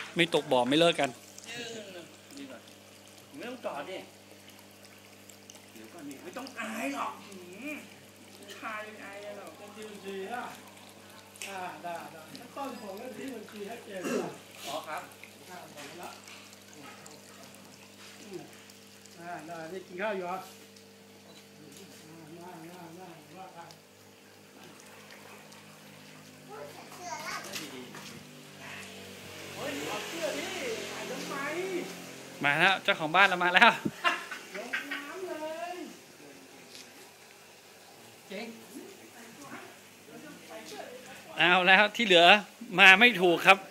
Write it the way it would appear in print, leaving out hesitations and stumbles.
ไม่ตกบ่อไม่เลิกกันไม่ต้องจอดดิเดี๋ยวก่อนนี่ไม่ต้องอายหรอกชายอายหรอกบัญชีอ่ะได้ต้นผมก็ที่บัญชีให้เจนอ๋อครับบอกแล้วได้นี่กินข้าวอยู่อ่ะว่ากันเฮ้ยเอาเสื้อดิหายทำไมมาแล้วเจ้าของบ้านเรามาแล้วลงน้ำเลยเจ๊งเอาแล้วที่เหลือมาไม่ถูกครับ